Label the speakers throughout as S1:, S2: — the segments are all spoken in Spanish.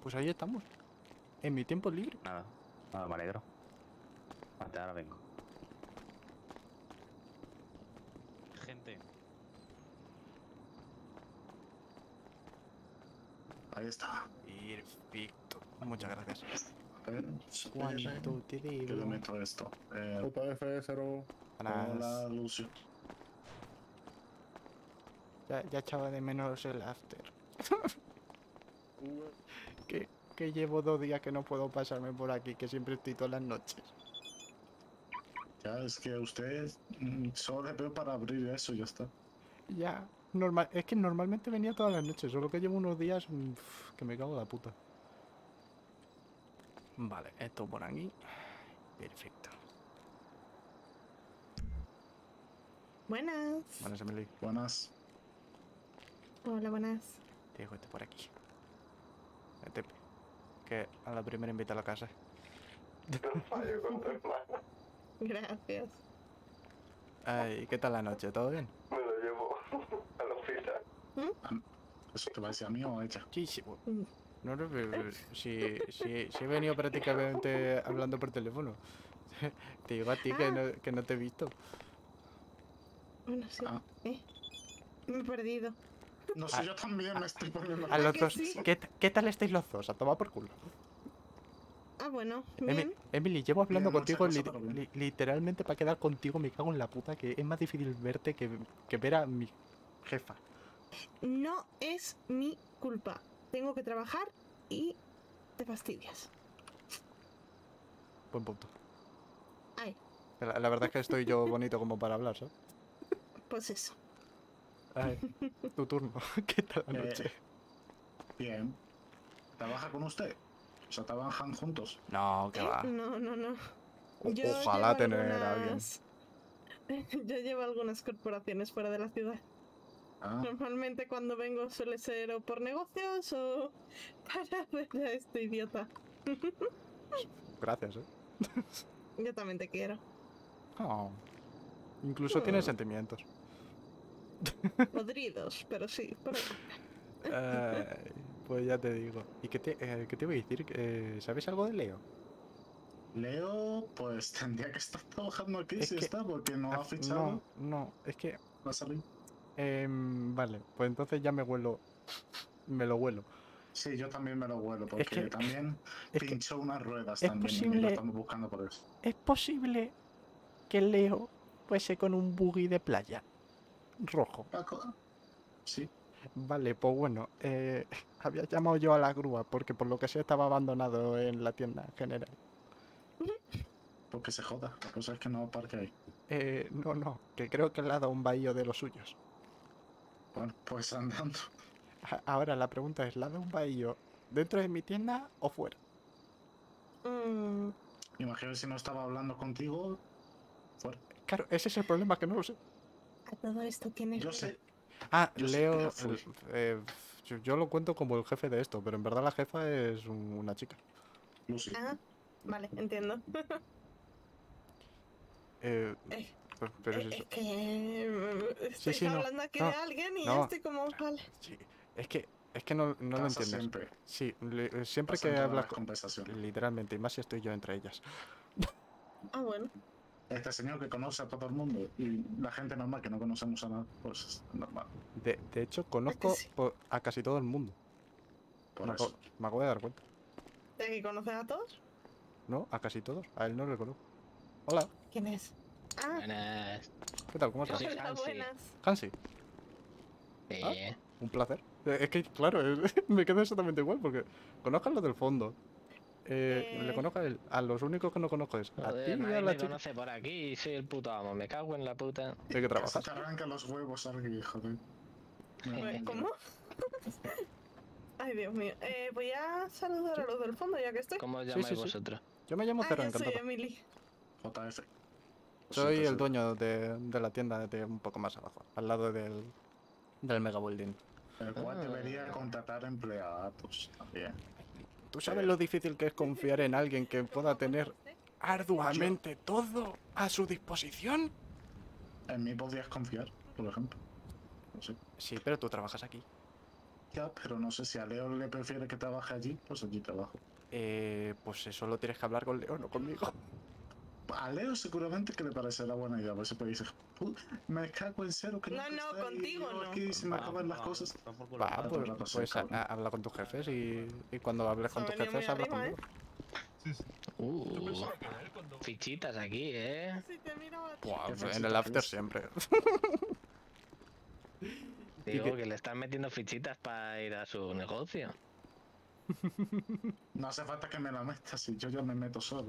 S1: pues ahí estamos. En mi tiempo libre.
S2: Nada, nada, me alegro. Hasta ahora vengo.
S3: Gente,
S4: Ahí está.
S1: Perfecto. Muchas gracias.
S4: A ver,
S1: ¿Cuánto te
S4: que le
S1: debo?
S4: meto esto. JF0. Hola,
S1: Buenas.
S4: Lucio.
S1: Ya echaba de menos el after. que llevo 2 días que no puedo pasarme por aquí, que siempre estoy todas las noches.
S4: Ya, es que usted solo le veo para abrir eso y ya está.
S1: Ya, normal, es que normalmente venía todas las noches, solo que llevo unos días que me cago en la puta. Vale, esto por aquí. Perfecto.
S5: Buenas.
S1: Buenas, Emily.
S4: Buenas.
S5: Hola, buenas.
S1: Te dejo este por aquí. Vete, que a la primera invita a la casa.
S6: Fallo con tu hermana.
S5: Gracias.
S1: Ay, ¿qué tal la noche? ¿Todo bien?
S6: Me lo llevo al hospital.
S4: ¿Eso te va a decir a mí o a ella?
S1: Sí, sí. No, no, si he venido prácticamente hablando por teléfono. Te digo a ti que no te he visto.
S5: Bueno, sí.
S4: Ah.
S5: Me he perdido.
S4: No sé, yo también me estoy poniendo...
S1: A los
S5: que
S1: dos.
S5: sí?
S1: ¿Qué tal estáis los dos? A tomar por culo.
S5: Ah, bueno, bien.
S1: Emily, llevo hablando
S4: Bien, mucha
S1: contigo
S4: cosa, pero bien.
S1: literalmente para quedar contigo. Me cago en la puta que es más difícil verte que ver a mi jefa.
S5: No es mi culpa. Tengo que trabajar y te fastidias.
S1: Buen punto.
S5: Ay,
S1: La verdad es que estoy yo bonito como para hablar, ¿sabes?
S5: pues eso.
S1: Ay, tu turno. ¿Qué tal la noche?
S4: Bien. ¿Trabaja con usted? O sea, ¿trabajan juntos?
S1: No, que va.
S5: No, no, no.
S1: Ojalá
S5: llevo
S1: tener a alguien.
S5: Yo llevo algunas corporaciones fuera de la ciudad.
S4: Ah,
S5: Normalmente cuando vengo suele ser o por negocios o para ver a este idiota.
S1: Gracias,
S5: Yo también te quiero.
S1: Oh. Incluso tiene sentimientos.
S5: Podridos, pero sí, por ahí.
S1: Ay, pues ya te digo. ¿Y qué te voy a decir? ¿Sabes algo de Leo?
S4: Leo, pues tendría que estar trabajando aquí
S1: Es
S4: si
S1: que-
S4: está, porque no ha
S1: No,
S4: fichado.
S1: no, es que...
S4: Va a salir.
S1: Vale, pues entonces ya me huelo. Me lo huelo.
S4: Sí, yo también me lo vuelo,
S1: Es
S4: porque
S1: que-
S4: también
S1: es que
S4: pinchó unas ruedas
S1: es
S4: también y lo
S1: posible...
S4: estamos buscando por eso.
S1: ¿Es posible que Leo fuese con un buggy de playa rojo?
S4: Sí,
S1: Vale, pues bueno, había llamado yo a la grúa porque por lo que sé estaba abandonado en la tienda en general.
S4: porque se joda. La cosa es que no parque ahí.
S1: No, que creo que le ha dado un bahío de los suyos.
S4: Bueno, pues andando.
S1: Ahora la pregunta es, ¿le ha dado un bahío dentro de mi tienda o fuera?
S5: Mm,
S4: Imagino que si no estaba hablando contigo, fuera.
S1: Claro, ese es el problema, que no lo sé.
S5: a todo esto tienes.
S4: Yo sé.
S1: Ah,
S4: Yo sé que
S1: Leo,
S4: fui.
S1: yo lo cuento como el jefe de esto, pero en verdad la jefa es una chica.
S4: Lucy.
S5: Ah, vale, entiendo.
S1: Eh,
S5: Eh,
S1: pero es
S5: es
S1: eso.
S5: que
S1: Sí,
S5: estáis
S1: sí, no.
S5: hablando aquí
S1: No,
S5: de alguien y yo
S1: no.
S5: estoy como, vale.
S1: Sí, es que no lo
S4: Pasa
S1: entiendes.
S4: siempre.
S1: Sí, siempre
S4: Pasa en
S1: que
S4: todas
S1: hablas
S4: las conversaciones.
S1: literalmente, y más si estoy yo entre ellas.
S5: Ah, bueno.
S4: Este señor que conoce a todo el mundo y la gente normal que no conocemos a nada, pues es normal.
S1: De hecho,
S5: ¿A que
S1: conozco
S5: sí?
S1: a casi todo el mundo.
S4: Por eso.
S1: Me acabo de dar cuenta.
S5: ¿De aquí conoces a todos?
S1: ¿No? A casi todos. A él no le conozco. Hola,
S5: ¿Quién es? Ah,
S3: buenas.
S1: ¿qué tal? ¿Cómo estás?
S3: Sí,
S5: hola,
S3: Hansi.
S5: buenas.
S1: Hansi. Ah, un placer. Es que, claro, me quedo exactamente igual porque conozco a los del fondo. Le conozco a él. A los únicos que no conozco es a ti
S3: Joder,
S1: y a
S3: nadie
S1: la
S3: me
S1: chica.
S3: conoce por aquí y soy el puto amo. Me cago en la puta.
S1: ¿De qué
S4: Casi
S1: trabajas?
S4: te arrancan los huevos alguien, joder.
S5: ¿Cómo? Ay, Dios mío. Voy a saludar a los del fondo ya que estoy.
S3: ¿Cómo os
S1: Sí,
S3: llamáis
S1: sí, sí.
S3: vosotros?
S1: Yo me llamo
S5: Ah,
S1: Cero,
S5: yo soy
S1: encantado.
S5: Emily.
S4: JF.
S1: Soy el dueño de la tienda de un poco más abajo, al lado del Mega Building.
S4: El cual debería contratar empleados también.
S1: ¿Tú sabes lo difícil que es confiar en alguien que pueda tener arduamente todo a su disposición?
S4: En mí podrías confiar, por ejemplo. No sé.
S1: Sí, pero tú trabajas aquí.
S4: Ya, pero no sé si a Leo le prefiere que trabaje allí, pues allí trabajo.
S1: Pues eso lo tienes que hablar con Leo, no conmigo.
S4: A Leo seguramente que le parecerá buena idea, por eso te dice, me cago en cero que
S5: No,
S4: nunca
S5: no,
S4: está ahí,
S5: contigo
S4: yo
S5: no.
S4: aquí se me
S1: Va,
S4: acaban las cosas.
S1: Va,
S4: Todo
S1: pues,
S4: el rato así,
S1: pues
S4: cabrón.
S1: habla con tus jefes y cuando hables
S5: Se
S1: con
S5: ha
S1: tus
S5: venido
S1: jefes
S5: muy
S1: habla
S5: arriba,
S1: conmigo.
S3: Fichitas aquí,
S5: Si te miraba a ti.
S1: Buah,
S4: ¿Qué
S1: en
S4: fachita
S1: el after
S4: es?
S1: siempre.
S3: Digo que le están metiendo fichitas para ir a su negocio.
S4: No hace falta que me la metas, si yo ya me meto solo.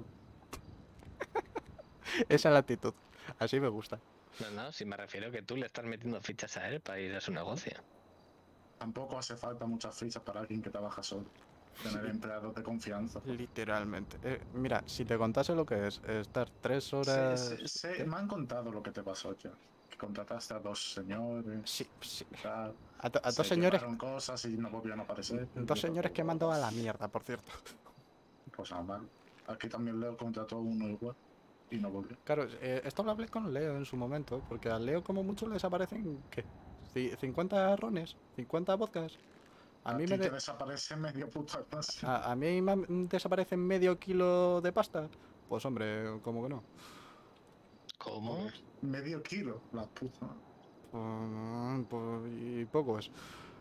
S1: Esa es la actitud. Así me gusta.
S3: No, si me refiero que tú le estás metiendo fichas a él para ir a su negocio.
S4: Tampoco hace falta muchas fichas para alguien que trabaja solo. Tener empleados de confianza.
S1: Literalmente. Mira, si te contase lo que es estar 3 horas... ¿Qué?
S4: Me han contado lo que te pasó ya. Que contrataste a dos señores,
S1: Sí, sí.
S4: tal.
S1: A
S4: Se
S1: dos señores...
S4: llevaron cosas y no volvían a aparecer.
S1: Dos señores que he mandado a la mierda, por cierto.
S4: Pues normal. Aquí también Leo contrató a uno igual y no volvió.
S1: Claro, esto lo hablé con Leo en su momento, porque a Leo como mucho le desaparecen, ¿qué? 50 rones, 50 vodkas. A mí
S4: ti
S1: me,
S4: te desaparece medio puta clase.
S1: a mí me desaparece medio kilo de pasta. Pues hombre, como que no.
S3: ¿Cómo?
S4: Medio kilo, la puta.
S1: Pues, y poco es.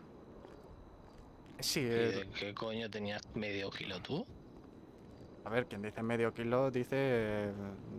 S1: Sí,
S3: ¿Y de qué coño tenías medio kilo tú?
S1: a ver, quien dice medio kilo dice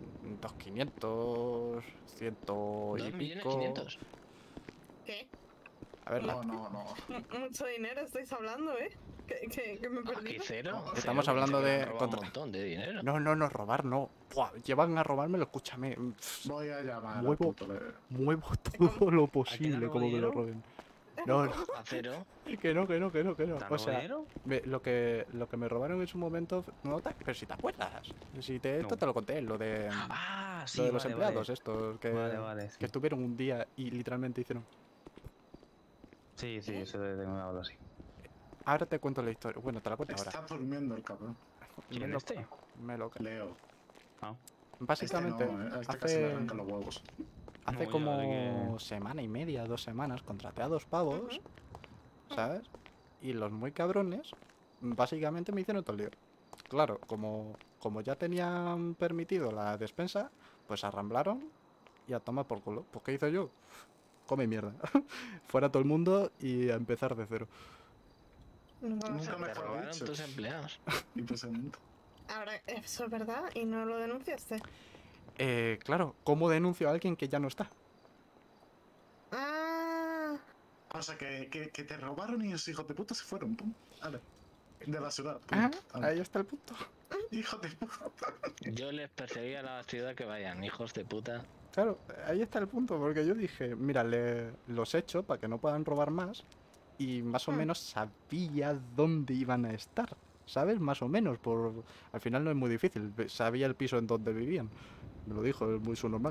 S1: 2.500, 100 y pico.
S3: 2.500.000.
S5: ¿Qué?
S1: A ver,
S4: No.
S5: Mucho dinero estáis hablando, ¿eh? Que me
S3: Aquí
S5: perdí.
S3: cero.
S1: Estamos
S3: Cero,
S1: hablando
S3: que te
S1: de
S3: han robado
S1: contra-
S3: un montón de dinero.
S1: no, robar no. Buah, llevan a robármelo, escúchame.
S4: Voy a llamar al
S1: Muevo,
S4: puto Leo.
S1: muevo todo lo posible
S2: robado
S1: como me lo
S2: dinero?
S1: roben. No,
S3: A cero.
S1: que no.
S2: ¿Te han
S1: O
S2: robado
S1: sea,
S2: dinero?
S1: lo que me robaron en su momento, pero si te acuerdas. Si esto
S2: No.
S1: te lo conté, lo de
S2: Ah, sí,
S1: lo de los
S2: vale,
S1: empleados
S2: vale.
S1: estos que,
S2: Vale, sí.
S1: que estuvieron un día y literalmente hicieron.
S2: Sí, eso tengo que hablar así.
S1: Ahora te cuento la historia. Bueno, te la cuento ahora.
S4: Está durmiendo el cabrón.
S2: ¿Quién
S1: Me
S2: es
S1: lo-
S2: este?
S1: me lo-
S4: Leo.
S2: Ah,
S1: Básicamente,
S4: Este no, a este casi le
S1: hace,
S4: arrancan los huevos.
S1: hace
S2: No, ya,
S1: como
S2: de
S1: semana y media, 2 semanas, contraté a 2 pavos, ¿sabes? Y los muy cabrones, básicamente me hicieron todo el lío. Claro, como ya tenían permitido la despensa, pues arramblaron y a tomar por culo. Pues ¿qué hice yo? Come mierda. Fuera todo el mundo y a empezar de cero.
S5: Nunca
S4: Nunca
S3: Te
S4: mejor
S3: robaron
S4: dicho.
S3: tus empleados.
S4: Impresionante.
S5: Ahora, eso es verdad y no lo denunciaste.
S1: Claro, ¿cómo denuncio a alguien que ya no está?
S5: Ah,
S4: O sea, que te robaron y los hijos de puta se fueron. Pum. Vale. De la ciudad.
S1: Ah,
S4: Pum.
S1: ahí está el punto.
S4: Hijo de puta.
S3: Yo les perseguía a la ciudad que vayan, hijos de puta.
S1: Claro, ahí está el punto, porque yo dije, mira, los echo para que no puedan robar más y más o menos sabía dónde iban a estar, ¿sabes? Más o menos, al final no es muy difícil, sabía el piso en donde vivían, me lo dijo, es muy su normal.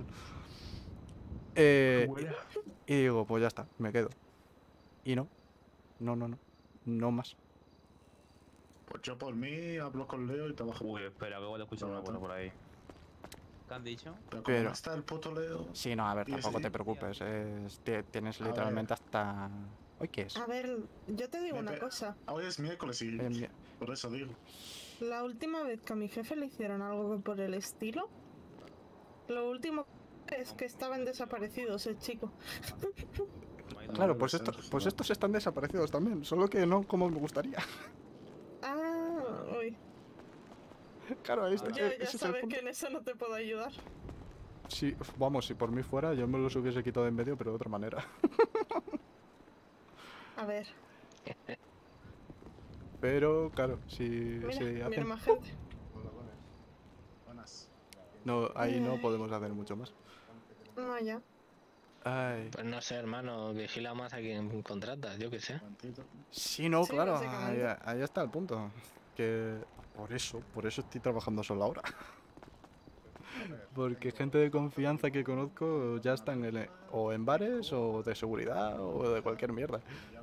S1: Y digo, pues ya está, me quedo. Y no más.
S4: Pues yo por mí hablo con Leo y trabajo.
S2: uy, espera, que voy a escuchar una cosa por ahí. ¿Qué han dicho?
S4: Pero como
S1: Pero-
S4: no está el puto Leo.
S1: Sí, no, a ver,
S4: ¿Y
S1: tampoco
S4: ese?
S1: te preocupes, tienes
S4: A ver.
S1: literalmente hasta... ¿Hoy qué es?
S5: a ver, yo te digo una cosa.
S4: Hoy es miércoles y por eso digo.
S5: La última vez que a mi jefe le hicieron algo por el estilo, lo último es que estaban desaparecidos el chico.
S1: Claro,
S4: debe
S1: pues,
S4: ser,
S1: pues
S4: no.
S1: estos están desaparecidos también, solo que no como me gustaría.
S5: Ah, uy.
S1: Claro, ahí está,
S5: Ya
S1: ese es el
S5: sabes
S1: punto.
S5: que en eso no te puedo ayudar.
S1: Sí, vamos, si por mí fuera, yo me los hubiese quitado de en medio, pero de otra manera.
S5: A ver,
S1: Pero, claro, si
S5: mira, mira
S1: hacen...
S5: más gente.
S4: Buenas.
S1: No, ahí no
S5: Ay.
S1: podemos hacer mucho más.
S5: No, ya.
S1: Ay.
S3: Pues no sé, hermano, vigila más a quien contratas, yo qué sé.
S4: Momentito.
S1: Sí, no,
S5: Sí,
S1: claro,
S5: básicamente.
S1: ahí está el punto. Que por eso estoy trabajando solo ahora. Porque gente de confianza que conozco ya están o en bares o de seguridad o de cualquier mierda.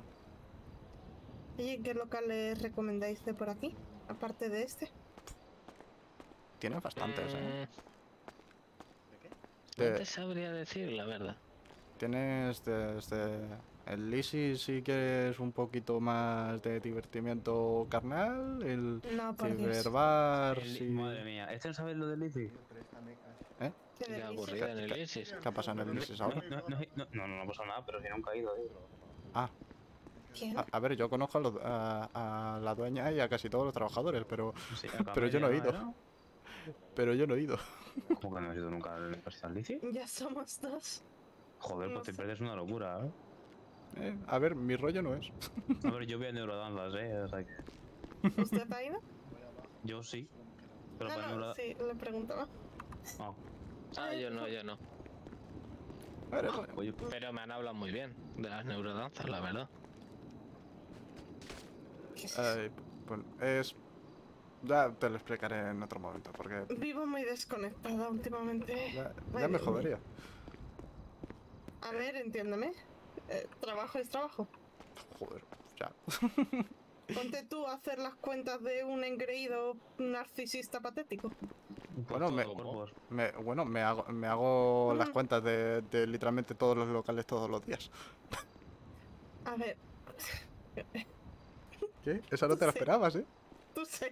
S5: Oye, ¿qué locales recomendáis de por aquí? Aparte de este.
S1: Tienen bastantes, ¿eh?
S3: No
S1: Te-
S3: te sabría decir la verdad.
S1: Tienes desde El Lisi sí que es un poquito más de divertimiento carnal. El
S5: No, por Dios.
S1: Ciberbar,
S2: El-
S1: sí.
S2: Madre mía, ¿este no sabe lo del Lizzy?
S1: ¿Eh?
S5: ¿Qué
S3: ¿Qué ha
S5: delicia.
S3: ocurrido en el ISIS?
S1: ¿Qué ha pasado en el Lisi ahora?
S2: No pasa nada, pero si nunca ha ido,
S1: Ah,
S5: ¿Quién?
S1: a ver, yo conozco a la dueña y a casi todos los trabajadores, pero
S2: Sí, a
S1: Pero yo no he
S2: Camelia,
S1: ido.
S2: ¿no?
S1: pero yo no he ido.
S2: ¿Cómo que no has ido nunca al Lizzy?
S5: Ya somos dos.
S2: Joder,
S5: No
S2: pues te
S5: sé.
S2: pierdes una locura, ¿eh?
S1: A ver, mi rollo no es.
S2: A ver, yo voy a Neurodanzas, O sea que...
S5: ¿Usted ha ido?
S2: Yo sí. Pero
S5: No,
S2: para
S5: no,
S2: Neurodanzas...
S5: sí, le preguntaba.
S3: Yo no.
S1: A ver,
S2: Oye,
S3: Pero me han hablado muy bien de las neurodanzas, la verdad.
S5: ¿Qué es eso?
S1: pues es... Ya te lo explicaré en otro momento, porque
S5: Vivo muy desconectada últimamente.
S1: ya
S5: Ay,
S1: me
S5: Dios mío.
S1: jodería.
S5: A ver, entiéndeme. Trabajo es trabajo.
S1: Joder, ya.
S5: Ponte tú a hacer las cuentas de un engreído narcisista patético.
S1: Bueno, me-
S2: cuerpos.
S1: Me hago las
S5: Ujú.
S1: cuentas de literalmente todos los locales todos los días.
S5: A ver,
S1: ¿Qué? Esa no te la
S5: Sí.
S1: esperabas, ¿eh?
S5: tú sé.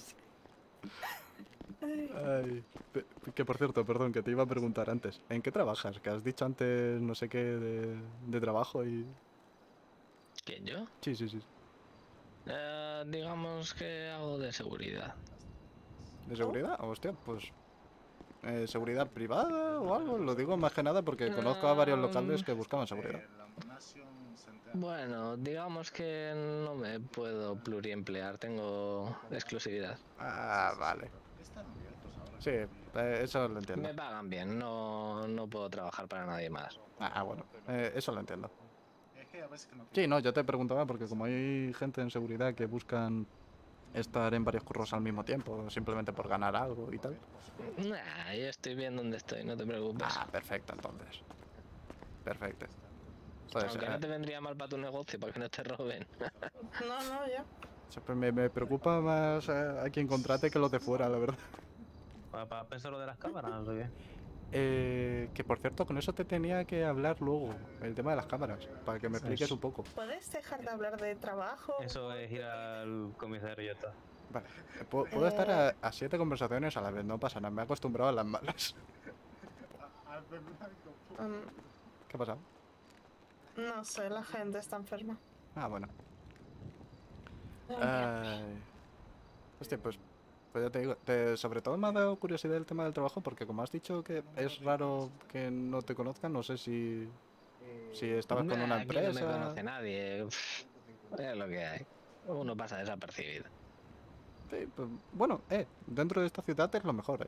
S5: Ay,
S1: Ay, que por cierto, perdón, que te iba a preguntar antes. ¿En qué trabajas? Que has dicho antes no sé qué de trabajo y...
S3: ¿Quién, yo?
S1: Sí, sí, sí.
S3: Digamos que hago de seguridad.
S1: ¿De seguridad? Hostia, pues... ¿seguridad privada o algo? Lo digo más que nada porque conozco a varios locales que buscaban seguridad.
S3: Bueno, digamos que no me puedo pluriemplear, tengo exclusividad.
S1: Ah, vale. Sí, eso lo entiendo.
S3: Me pagan bien, no puedo trabajar para nadie más.
S1: Bueno, eso lo entiendo. Sí, no, yo te preguntaba porque como hay gente en seguridad que buscan estar en varios curros al mismo tiempo, simplemente por ganar algo y tal.
S3: Nah, yo estoy bien donde estoy, no te preocupes.
S1: Perfecto, entonces. Perfecto. Joder,
S3: Aunque no te vendría mal para tu negocio, para que no te roben.
S5: no, ya.
S1: siempre me preocupa más a quien contrate que los de fuera, la verdad.
S2: ¿Para pensar lo de las cámaras o qué?
S1: Que por cierto, con eso te tenía que hablar luego, el tema de las cámaras, para que me expliques un poco.
S5: ¿Puedes dejar de hablar de trabajo?
S2: Eso es ir al comisario y ya está.
S1: Vale, puedo estar a 7 conversaciones a la vez, no pasa nada, me he acostumbrado a las malas. ¿Qué ha pasado?
S5: No sé, la gente está enferma.
S1: Bueno.
S5: Ay,
S1: Hostia, pues ya te digo, sobre todo me ha dado curiosidad el tema del trabajo porque como has dicho que es raro que no te conozcan, no sé si estabas con una
S3: Aquí no me
S1: empresa.
S3: conoce nadie. Es lo que hay. Uno pasa desapercibido.
S1: Sí, pues, bueno, dentro de esta ciudad es lo mejor,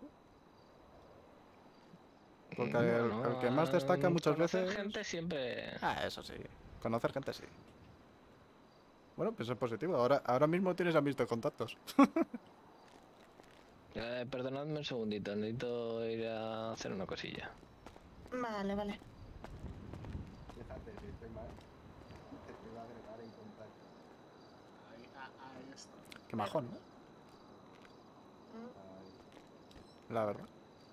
S1: Porque el que más destaca muchas
S3: conocer
S1: veces...
S3: gente siempre...
S1: Eso sí, conocer gente sí. Bueno, pues es positivo, ahora mismo tienes a mis dos contactos.
S3: Perdonadme un segundito, necesito ir a hacer una cosilla.
S5: Vale, vale.
S1: Qué majón, ¿no? La verdad.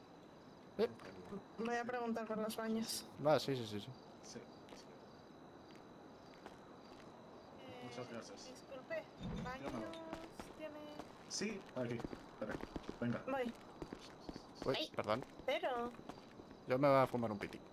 S5: Voy a preguntar por los baños.
S1: Sí.
S4: Sí. Muchas gracias.
S5: Disculpe, ¿baños tiene...?
S4: Sí, aquí. Espera. Venga.
S5: Voy.
S1: Uy,
S5: Ay.
S1: perdón.
S5: Pero...
S1: Yo me voy a fumar un piti.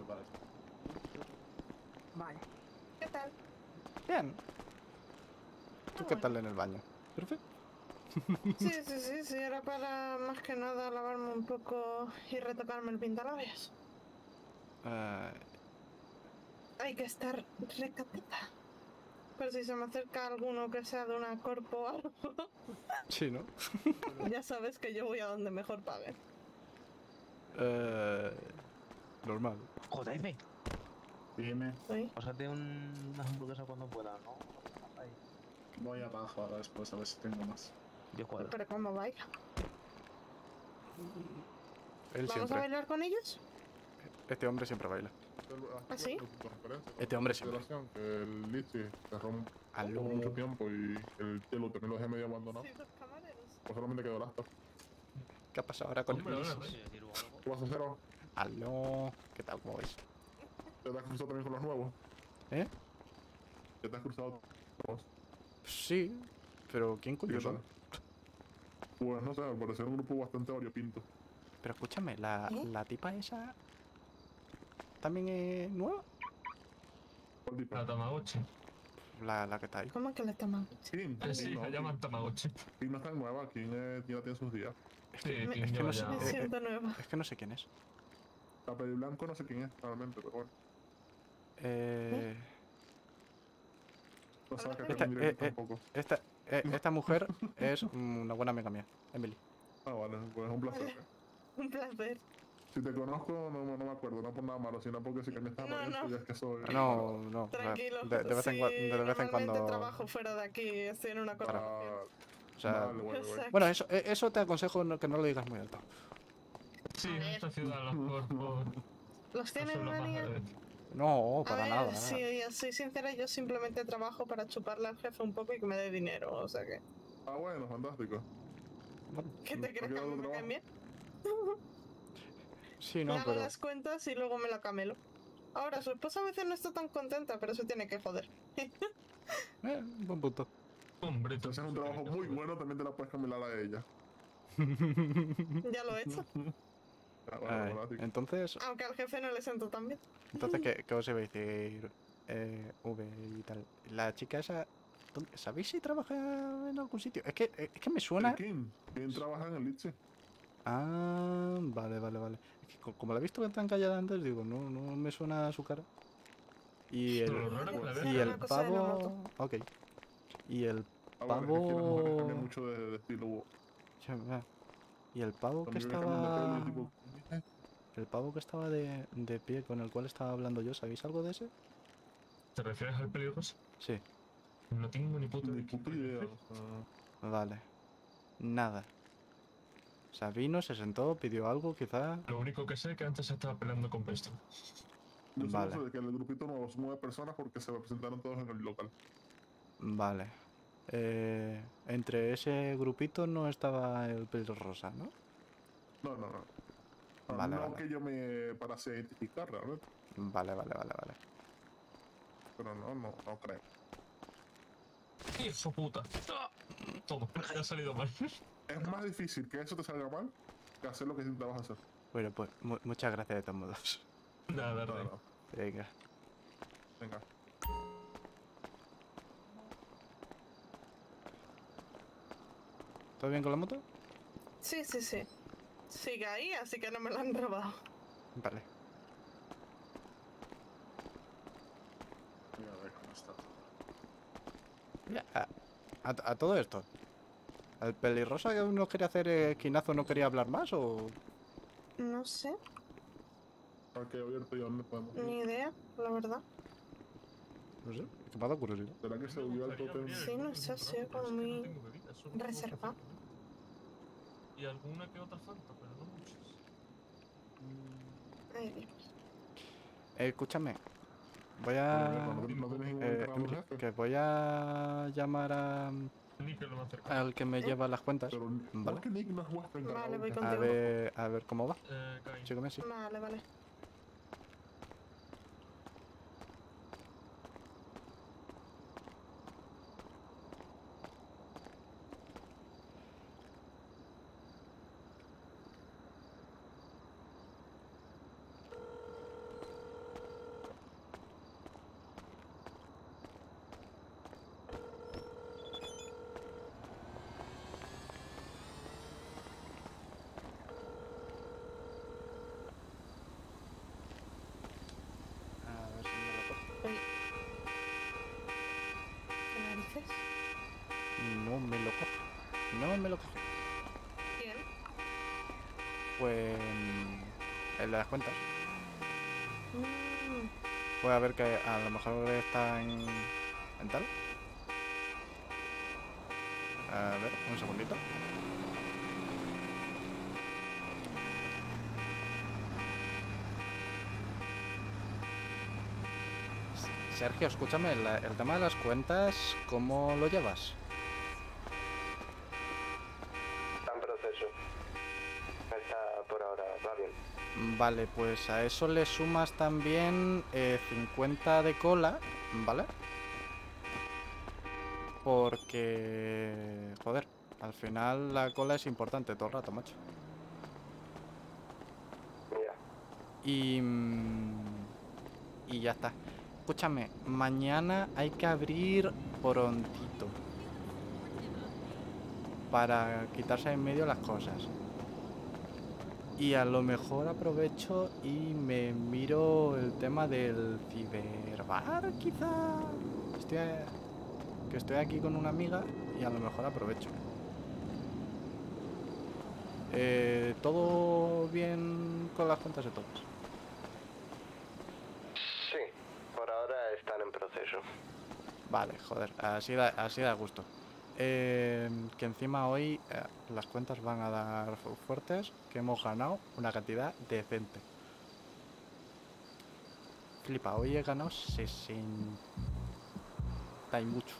S4: para eso.
S5: Vale. ¿Qué tal?
S1: Bien. ¿Tú
S5: Ah,
S1: qué
S5: bueno.
S1: tal en el baño? Perfecto.
S5: Sí, era para más que nada lavarme un poco y retocarme el pintalabios.
S1: Eh,
S5: Hay que estar recatita. Pero si se me acerca alguno que sea de una corpo o algo,
S1: sí, ¿no?
S5: ya sabes que yo voy a donde mejor paguen.
S1: Eh, normal.
S2: Joder,
S4: Dime,
S5: ¿Sí?
S2: pásate unas hamburguesas cuando puedas, ¿no? Ahí,
S4: voy abajo ahora después a ver si tengo más.
S2: 10 cuadros.
S5: Pero ¿cómo baila?
S1: Él
S5: ¿Vamos a
S1: siempre.
S5: bailar con ellos?
S1: Este hombre siempre baila.
S5: ¿Ah, sí?
S1: Este hombre siempre.
S7: Que el Litsi cerró
S1: Aló.
S7: por mucho tiempo y el cielo también lo dejé medio abandonado.
S5: Sí, los camareros.
S7: Pues solamente quedó el asta.
S1: ¿Qué ha pasado ahora con
S8: Hombre,
S1: el
S8: ahora,
S1: Ulises?
S7: ¿Qué vas a hacer?
S1: Aló. ¿Qué tal? ¿Cómo vais?
S7: ¿Ya te has cruzado también con los nuevos?
S1: ¿Eh?
S7: ¿Ya te has cruzado con los nuevos?
S1: Sí. Pero ¿quién
S7: ¿Y
S1: coño
S7: qué
S1: son?
S7: tal? Pues no sé, al parecer un grupo bastante variopinto.
S1: Pero escúchame,
S5: ¿Eh?
S1: la tipa esa también es nueva.
S7: ¿Cuál tipo?
S8: La Tamagotchi.
S1: La que está ahí.
S5: ¿Cómo que le toman?
S7: Kim.
S8: Sí,
S7: no,
S8: la llaman Tamagotchi.
S7: Kim no es tan nueva, Kim ya tiene sus días.
S8: Sí,
S5: Me-
S8: Kim
S1: es que
S8: lleva
S1: no sé-
S8: ya-
S5: Me siento nueva.
S1: Es que no sé quién es.
S7: La peli blanco no sé quién es realmente, pero bueno.
S1: Eh,
S7: No sabes que
S1: Esta-
S7: Kim directo tampoco.
S1: esta mujer es una buena amiga mía, Emily.
S7: Ah, vale, pues un placer.
S5: Un placer.
S7: Si te conozco, no me acuerdo, no por nada malo, sino porque si cambiaste
S5: No,
S7: apariencia
S5: no.
S7: ya es que soy...
S1: No.
S5: Tranquilo.
S1: De vez en,
S5: Sí,
S1: de vez en
S5: normalmente
S1: cuando.
S5: trabajo fuera de aquí, estoy en una corporación.
S7: Ah,
S1: O sea,
S7: vale,
S5: O sea,
S1: bueno, eso te aconsejo que no lo digas muy alto.
S8: Sí,
S5: A
S8: en
S5: ver.
S8: esta ciudad los cuerpos
S5: ¿Los
S8: no
S5: tienen
S8: son los más
S5: manía?
S8: elegantes.
S1: No,
S5: A
S1: para
S5: ver,
S1: nada.
S5: si soy sincera, yo simplemente trabajo para chuparle al jefe un poco y que me dé dinero, o sea que...
S7: ah, bueno, fantástico.
S1: Bueno,
S5: ¿Qué te crees
S7: ¿Por qué
S5: que a mí
S7: otro
S5: me caen bien?
S1: sí,
S5: Le
S1: no,
S5: hago
S1: pero.
S5: las cuentas y luego me la camelo. Ahora, su esposa a veces no está tan contenta, pero eso tiene que joder.
S1: Buen punto.
S8: Hombre,
S7: Si haces un trabajo muy bueno, también te la puedes caminar a ella.
S5: Ya lo he hecho.
S7: Ah, bueno,
S1: Ay,
S7: fantástico.
S1: entonces,
S5: Aunque al jefe no le siento tan bien.
S1: ¿qué os iba a decir? V y tal. La chica esa. ¿Sabéis si trabaja en algún sitio? Es que me suena.
S7: ¿Quién trabaja en el Litsi?
S1: Ah, vale. Es que como la he visto tan callada antes, digo, no me suena su cara. Y
S8: Pero lo
S1: el,
S8: raro que la
S5: Era
S1: y
S8: veas.
S1: el
S5: una cosa de la
S1: pavo.
S5: moto.
S1: Ok. Y el
S7: Ah, bueno, es que aquí las mujeres
S1: pavo.
S7: cambian mucho de estilo.
S1: Ya, y el pavo que
S7: También cambian de pelo
S1: estaba.
S7: y tipo...
S1: El pavo que estaba de pie con el cual estaba hablando yo, ¿sabéis algo de ese?
S8: ¿Te refieres al peligroso?
S1: Sí,
S8: No tengo ni puta
S7: Ni
S8: idea.
S7: puta idea. O sea,
S1: vale. Nada. O sea, vino, se sentó, pidió algo, quizá.
S8: Lo único que sé es que antes se estaba peleando con Preston.
S7: yo
S1: Vale.
S7: solo sé que el grupito nuevo son 9 personas porque se presentaron todos en el local.
S1: Vale. Entre ese grupito no estaba el pelo rosa, ¿no?
S7: No. Ah,
S1: Vale,
S7: no
S1: vale.
S7: que yo me parase identificar realmente,
S1: Vale.
S7: pero no creo.
S8: ¡Hijo puta! ¡Ah! Todo, ya ha salido mal.
S7: Es más difícil que eso te salga mal que hacer lo que intentabas hacer.
S1: Bueno, pues muchas gracias de todos modos.
S8: Nada,
S7: No,
S8: Rey.
S7: no.
S1: Venga.
S7: Venga.
S1: ¿Todo bien con la moto?
S5: Sí. Sigue ahí, así que no me lo han robado.
S1: Vale.
S4: Voy a ver cómo está todo.
S1: Mira, a todo esto. ¿El pelirrosa que no quería hacer esquinazo no quería hablar más o...?
S5: No sé,
S7: Parque abierto y dónde podemos ir.
S5: ni idea, la verdad.
S1: No sé, es que me ha dado curiosidad.
S7: ¿Será que se huyó al totem?
S5: Sí, no sé, sí, como muy reservado.
S8: Y alguna que otra falta, pero no muchas.
S5: Ay, Dios.
S1: Escúchame. Voy
S7: Bueno,
S1: a...
S7: viejo, no tienes ningún encargado
S1: Emily,
S7: jefe.
S1: que voy a llamar
S8: Ni que lo más cerca.
S1: al que me lleva las cuentas.
S7: Pero
S1: Vale.
S7: ¿por qué Nick no es vuestro encargado
S5: Vale, voy
S7: jefe?
S5: contigo.
S1: A ver cómo va.
S8: Kai.
S1: Sígueme, sí.
S5: Vale.
S1: no me lo coge.
S5: ¿Quién?
S1: Pues el de las cuentas.
S5: Mm,
S1: Puede haber que a lo mejor está en tal. A ver, un segundito. Sergio, escúchame, el tema de las cuentas, ¿cómo lo llevas?
S6: Está en proceso. Está por ahora, va bien.
S1: Vale, pues a eso le sumas también 50 de cola, ¿vale? Porque, joder, al final la cola es importante todo el rato, macho.
S6: Mira,
S1: Y ya está. Escúchame, mañana hay que abrir prontito para quitarse en medio las cosas. Y a lo mejor aprovecho y me miro el tema del ciberbar, quizá. Que estoy aquí con una amiga y a lo mejor aprovecho. ¿Todo bien con las cuentas de todos?
S6: sí, por ahora están en proceso.
S1: Vale, joder, así da gusto. Que encima hoy las cuentas van a dar fuertes, que hemos ganado una cantidad decente. Flipa, hoy he ganado 60 y mucho.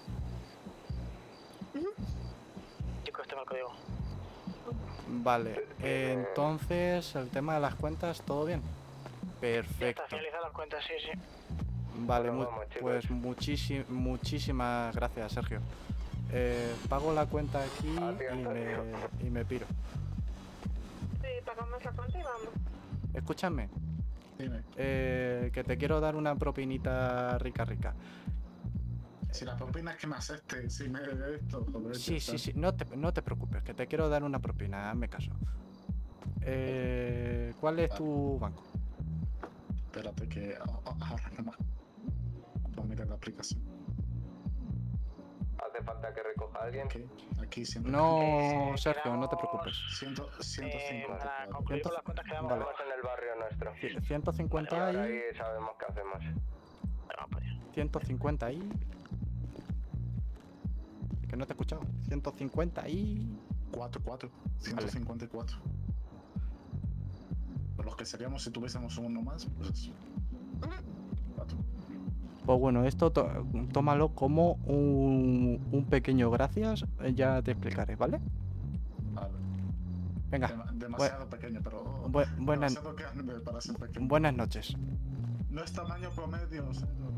S9: Chicos, tengo el código.
S1: Vale, entonces el tema de las cuentas, ¿todo bien?
S9: Ya
S1: Perfecto.
S9: está finalizada las cuentas, sí, sí.
S1: Vale,
S6: Bueno, vamos, chicos.
S1: pues muchísimas gracias, Sergio. Pago la cuenta aquí y me piro.
S5: sí, pagamos la cuenta y vamos.
S1: Escúchame,
S4: Dime,
S1: que te quiero dar una propinita rica.
S4: si la propina es que me acepte, si me de esto, joder.
S1: Sí,
S4: ya
S1: sí,
S4: está.
S1: sí, no te preocupes, que te quiero dar una propina, hazme caso. ¿Cuál es tu banco?
S4: Espérate que ahora nomás. Voy a mirar la aplicación.
S6: ¿Hace falta que recoja a alguien?
S4: Aquí siempre.
S1: No, Sergio, no te
S9: quedamos,
S1: preocupes.
S4: 150.
S9: Para concluir con las cuentas quedamos
S1: Vale.
S6: Estamos en el barrio nuestro.
S1: 150
S6: Y ahora
S1: y...
S6: ahí sabemos qué hacemos.
S9: Vamos para allá.
S1: 150 y... Que no te he escuchado. 150 y...
S4: 4. 154. Por los que seríamos si tuviésemos uno más, pues eso. 4.
S1: Pues bueno, esto tómalo como un pequeño gracias. Ya te explicaré, ¿vale?
S4: Vale.
S1: Venga,
S4: Demasiado pequeño, pero.
S1: buenas,
S4: Demasiado grande para ser pequeño.
S1: buenas noches.
S4: No es tamaño promedio, o sea, no.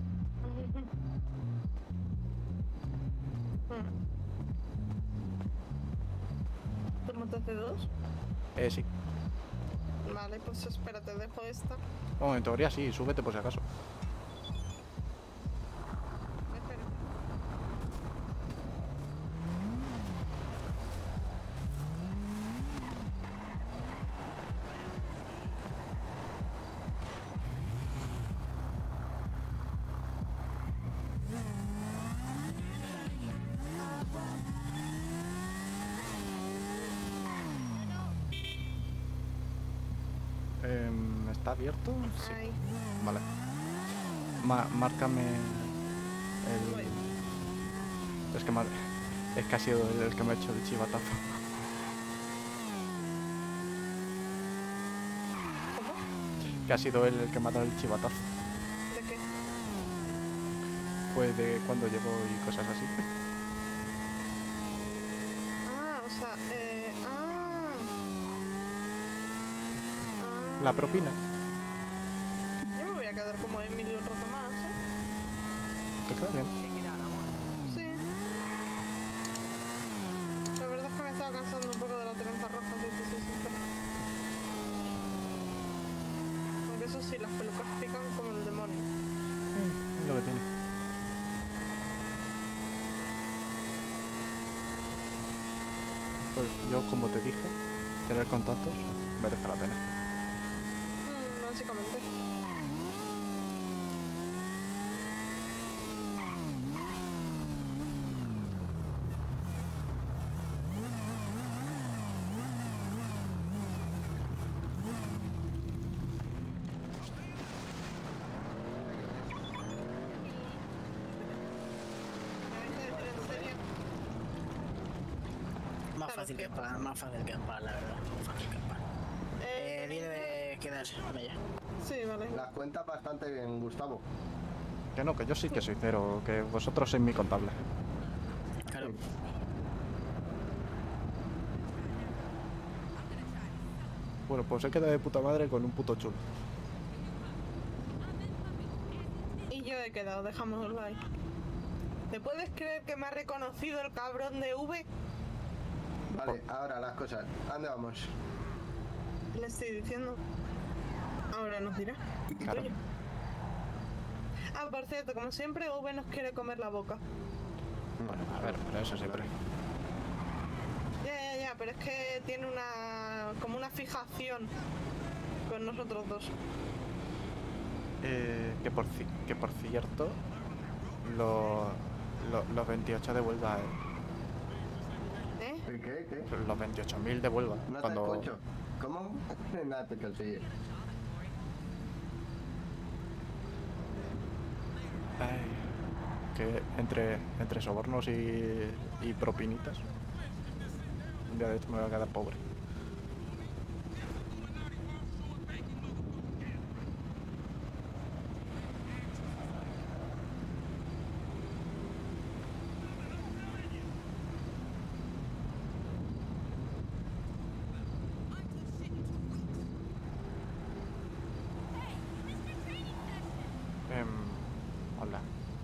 S5: ¿Tú montaste dos?
S1: Sí.
S5: Vale, pues espérate, dejo esta.
S1: Bueno, en teoría sí, súbete por si acaso.
S5: Espera.
S1: ¿Está abierto? Sí.
S5: Ahí.
S1: Vale. Márcame
S5: Voy.
S1: es que ha sido él el que me ha hecho el chivatazo.
S5: ¿Cómo?
S1: Que ha sido él el que me ha dado el chivatazo.
S5: ¿De qué?
S1: Pues de cuando llevo y cosas así.
S5: Ah, o sea,
S1: La propina.
S5: Yo me voy a quedar como Emilio un rato más, ¿eh?
S1: ¿Te queda bien?
S5: Sí. La verdad es que me estaba cansando un poco de la trenza roja, si te soy sincera. Aunque eso sí, las pelucas pican como el demonio.
S1: Es lo que tiene. Pues yo, como te dije, tener contactos merece la pena.
S5: Básicamente.
S9: fácil que para, más fácil que para, la verdad. Más fácil que para. Dile de quedarse con ella.
S5: Sí, vale.
S10: Las cuentas bastante bien, Gustavo.
S1: Que no, que yo sí que soy cero, que vosotros sois mi contable.
S9: Claro.
S1: Bueno, pues se queda de puta madre con un puto chulo.
S5: Y yo he quedado, dejámoslo ahí. ¿Te puedes creer que me ha reconocido el cabrón de V?
S10: Vale, ahora las cosas. ¿A dónde vamos?
S5: Le estoy diciendo. Ahora nos dirá.
S1: Claro.
S5: Tuyo. Ah, por cierto, como siempre, V nos quiere comer la boca.
S1: Bueno, a ver, pero eso siempre.
S5: Ya, pero es que tiene como una fijación con nosotros dos.
S1: Que por cierto, los 28 de Huelva,
S5: ¿Eh?
S10: ¿Qué?
S1: los 28.000 de Huelva.
S10: No te
S1: Cuando...
S10: escucho. ¿Cómo? Nada, te consigue.
S1: Ay, que entre sobornos y propinitas, un día de esto me voy a quedar pobre. Hola.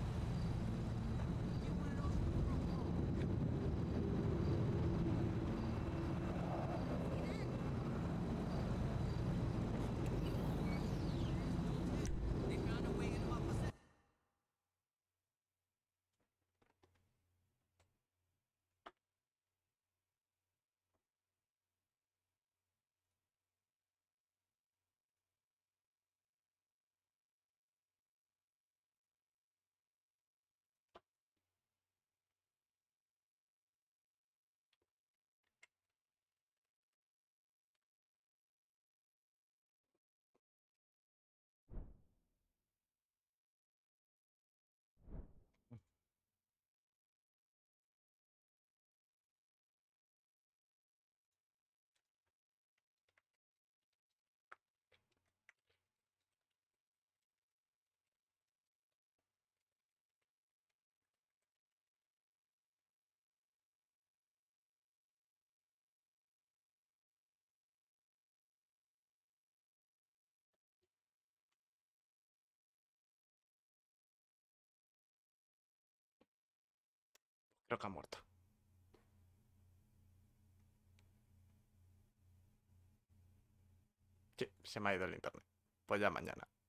S1: Creo que ha muerto. Sí, se me ha ido el internet. Pues ya mañana.